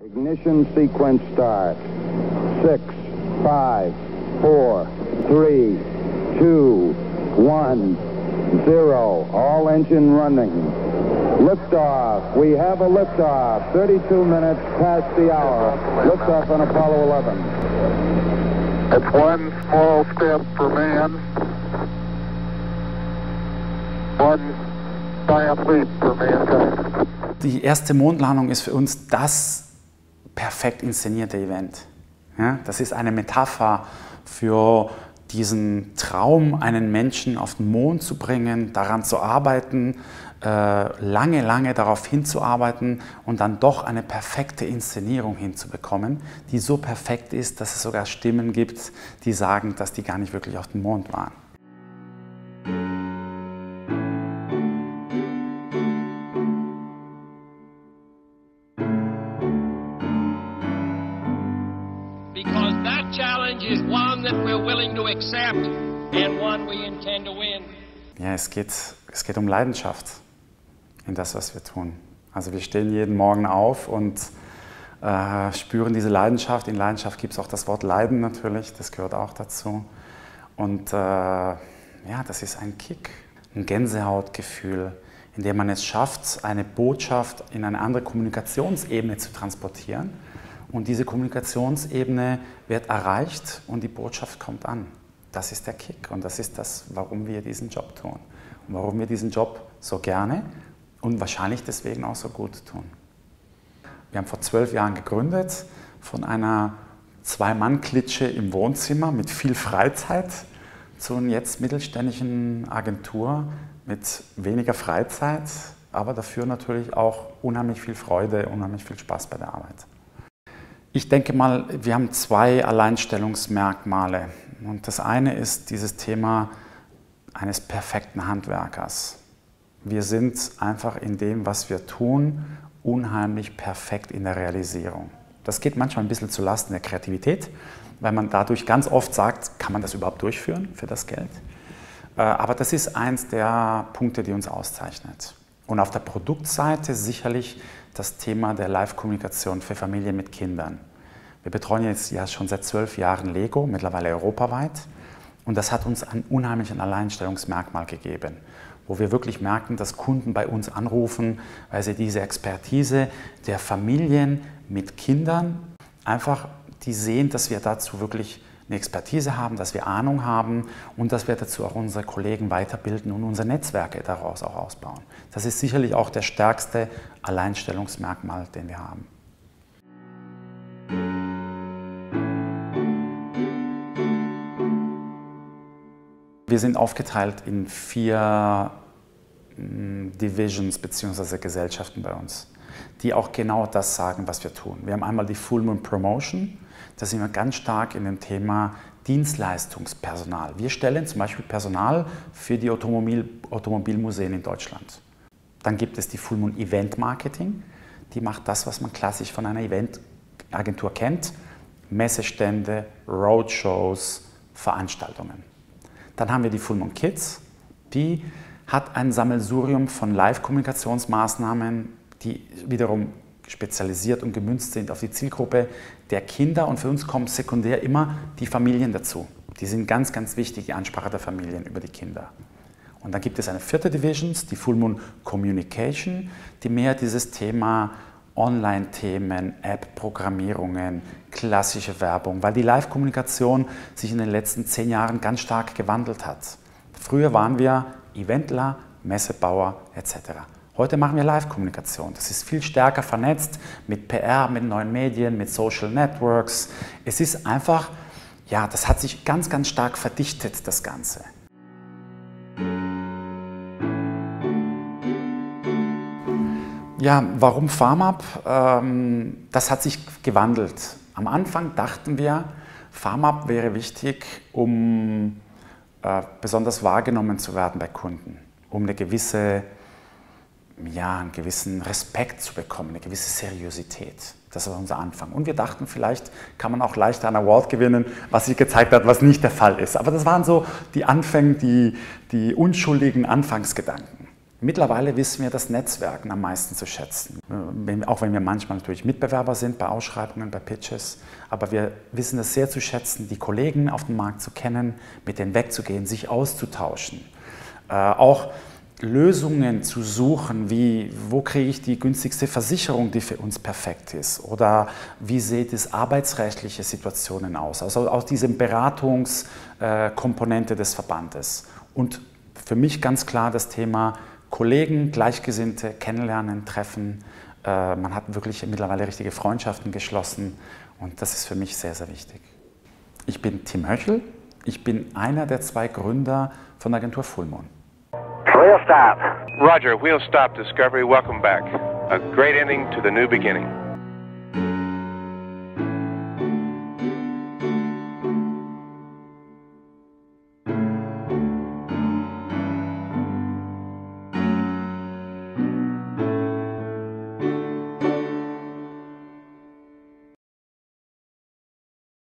Ignition sequence start. 6, 5, 4, 3, 2, 1, 0. All engine running. Liftoff. We have a liftoff. 32 minutes past the hour. Liftoff on Apollo 11. It's one small step for man, one giant leap for mankind. Die erste Mondlandung ist für uns das perfekt inszenierte Event. Ja, das ist eine Metapher für diesen Traum, einen Menschen auf den Mond zu bringen, daran zu arbeiten, lange darauf hinzuarbeiten und dann doch eine perfekte Inszenierung hinzubekommen, die so perfekt ist, dass es sogar Stimmen gibt, die sagen, dass die gar nicht wirklich auf dem Mond waren. Because that challenge is one that we're willing to accept and one we intend to win. Ja, es geht um Leidenschaft in das, was wir tun. Also wir stehen jeden Morgen auf und spüren diese Leidenschaft. In Leidenschaft gibt es auch das Wort Leiden natürlich, das gehört auch dazu. Und ja, das ist ein Kick, ein Gänsehautgefühl, in dem man es schafft, eine Botschaft in eine andere Kommunikationsebene zu transportieren. Und diese Kommunikationsebene wird erreicht und die Botschaft kommt an. Das ist der Kick und das ist das, warum wir diesen Job tun. Und warum wir diesen Job so gerne und wahrscheinlich deswegen auch so gut tun. Wir haben vor 12 Jahren gegründet von einer Zwei-Mann-Klitsche im Wohnzimmer mit viel Freizeit zu einer jetzt mittelständischen Agentur mit weniger Freizeit, aber dafür natürlich auch unheimlich viel Freude, unheimlich viel Spaß bei der Arbeit. Ich denke mal, wir haben zwei Alleinstellungsmerkmale. Und das eine ist dieses Thema eines perfekten Handwerkers. Wir sind einfach in dem, was wir tun, unheimlich perfekt in der Realisierung. Das geht manchmal ein bisschen zulasten der Kreativität, weil man dadurch ganz oft sagt, kann man das überhaupt durchführen für das Geld? Aber das ist eins der Punkte, die uns auszeichnet. Und auf der Produktseite sicherlich das Thema der Live-Kommunikation für Familien mit Kindern. Wir betreuen jetzt ja schon seit 12 Jahren Lego, mittlerweile europaweit. Und das hat uns ein unheimliches Alleinstellungsmerkmal gegeben, wo wir wirklich merken, dass Kunden bei uns anrufen, weil sie diese Expertise der Familien mit Kindern einfach, die sehen, dass wir dazu wirklich eine Expertise haben, dass wir Ahnung haben und dass wir dazu auch unsere Kollegen weiterbilden und unsere Netzwerke daraus auch ausbauen. Das ist sicherlich auch der stärkste Alleinstellungsmerkmal, den wir haben. Wir sind aufgeteilt in 4 Divisions bzw. Gesellschaften bei uns, die auch genau das sagen, was wir tun. Wir haben einmal die Full Moon Promotion, da sind wir ganz stark in dem Thema Dienstleistungspersonal. Wir stellen zum Beispiel Personal für die Automobilmuseen in Deutschland. Dann gibt es die Full Moon Event Marketing, die macht das, was man klassisch von einer Eventagentur kennt, Messestände, Roadshows, Veranstaltungen. Dann haben wir die Full Moon Kids, die hat ein Sammelsurium von Live-Kommunikationsmaßnahmen, die wiederum spezialisiert und gemünzt sind auf die Zielgruppe der Kinder. Und für uns kommen sekundär immer die Familien dazu. Die sind ganz, ganz wichtig, die Ansprache der Familien über die Kinder. Und dann gibt es eine 4. Division, die Full Moon Communication, die mehr dieses Thema Online-Themen, App-Programmierungen, klassische Werbung, weil die Live-Kommunikation sich in den letzten 10 Jahren ganz stark gewandelt hat. Früher waren wir Eventler, Messebauer etc. Heute machen wir Live-Kommunikation. Das ist viel stärker vernetzt mit PR, mit neuen Medien, mit Social Networks. Es ist einfach, ja, das hat sich ganz, ganz stark verdichtet, das Ganze. Ja, warum Farmab? Das hat sich gewandelt. Am Anfang dachten wir, Farmab wäre wichtig, um besonders wahrgenommen zu werden bei Kunden, um einen gewissen Respekt zu bekommen, eine gewisse Seriosität. Das war unser Anfang. Und wir dachten, vielleicht kann man auch leichter einen Award gewinnen, was sich gezeigt hat, was nicht der Fall ist. Aber das waren so die Anfänge, die unschuldigen Anfangsgedanken. Mittlerweile wissen wir das Netzwerken am meisten zu schätzen. Auch wenn wir manchmal natürlich Mitbewerber sind bei Ausschreibungen, bei Pitches. Aber wir wissen es sehr zu schätzen, die Kollegen auf dem Markt zu kennen, mit denen wegzugehen, sich auszutauschen. Auch Lösungen zu suchen, wie wo kriege ich die günstigste Versicherung, die für uns perfekt ist, oder wie sieht es arbeitsrechtliche Situationen aus, also aus diesem Beratungskomponente des Verbandes. Und für mich ganz klar das Thema Kollegen, Gleichgesinnte kennenlernen, treffen. Man hat wirklich mittlerweile richtige Freundschaften geschlossen und das ist für mich sehr, sehr wichtig. Ich bin Tim Höchel, ich bin einer der 2 Gründer von der Agentur Full Moon. Wheel stop. Roger, wheel stop, Discovery. Welcome back. A great ending to the new beginning.